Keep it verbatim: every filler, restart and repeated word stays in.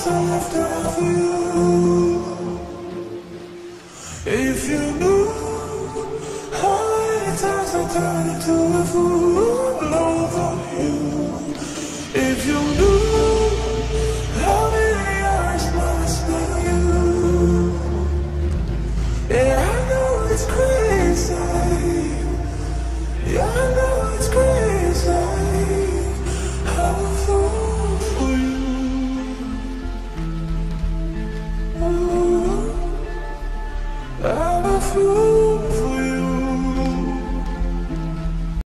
times I left out for you. If you knew how many times I turned into a fool.